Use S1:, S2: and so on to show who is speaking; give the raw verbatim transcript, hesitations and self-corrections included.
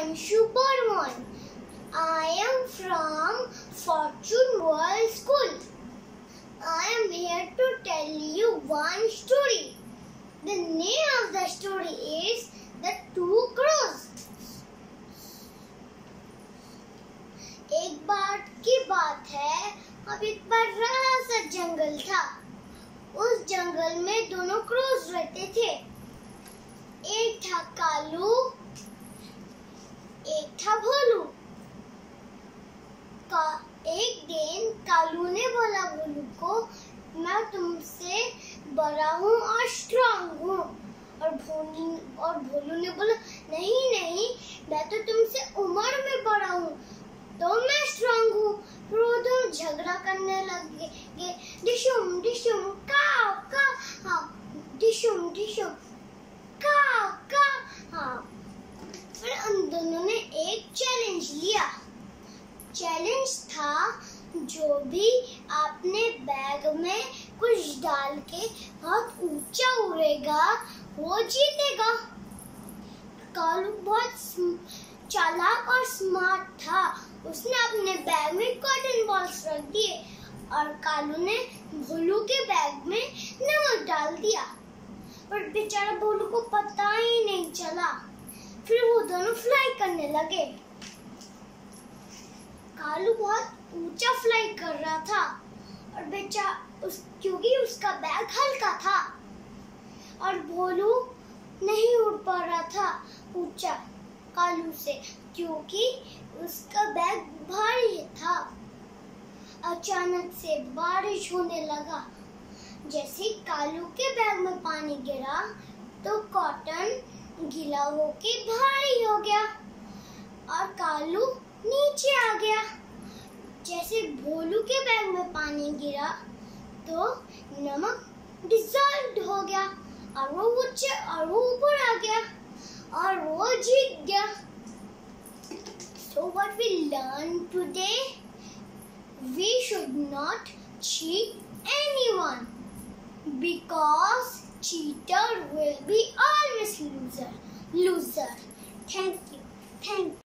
S1: Anshu Burman. I am from Fortune World School. I am here to tell you one story. The name of the story is The Two Crows. एक बार की बात है, अब एक बड़ा सा जंगल था। उस जंगल में दोनों क्रोज रहते थे। एक था कालू, एक था भोलू। का एक दिन कालू ने बोला भोलू को, मैं तुमसे बड़ा हूँ और स्ट्रांग हूँ। और भोलू और भोलू ने बोला, नहीं नहीं, मैं तो तुमसे उम्र में बड़ा हूँ तो मैं स्ट्रांग हूँ। फिर वो दोनों झगड़ा करने लगे, डिशुम डिशुम काव का, हाँ डिशुम डिशुम काव का, हाँ। फिर उन दोनों ने एक चैलेंज लिया। चैलेंज था, जो भी आपने बैग में कुछ डाल के बहुत ऊंचा उड़ेगा वो जीतेगा। कालू बहुत चालाक और स्मार्ट था। उसने अपने बैग में कॉटन बॉल्स रख दिए और कालू ने भोलू के बैग में नमक डाल दिया, पर बेचारा भोलू को पता ही नहीं चला। फिर वो दोनों फ्लाई करने लगे। कालू बहुत ऊंचा फ्लाई कर रहा था और बेचारा उस क्योंकि उसका बैग हल्का था, और भोलू नहीं उड़ पा रहा था ऊंचा कालू से, क्योंकि उसका बैग भारी था। अचानक से बारिश होने लगा। जैसे कालू के बैग में पानी गिरा तो कॉटन गीला होके भारी हो गया और कालू नीचे आ गया। जैसे भोलू के बैग में पानी गिरा तो नमक डिसॉल्व हो गया और वो ऊंचे और वो ऊपर आ गया और वो जीत गया। So what we learned today? We should not cheat anyone, because cheater will be always loser. Loser. Thank you. Thank you.